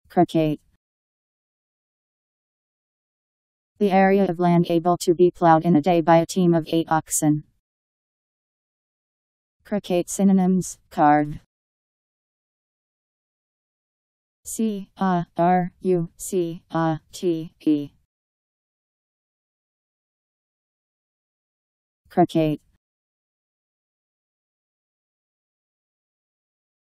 Carucate. The area of land able to be plowed in a day by a team of 8 oxen. Carucate synonyms: carve. C-A-R-U-C-A-T-E. Carucate.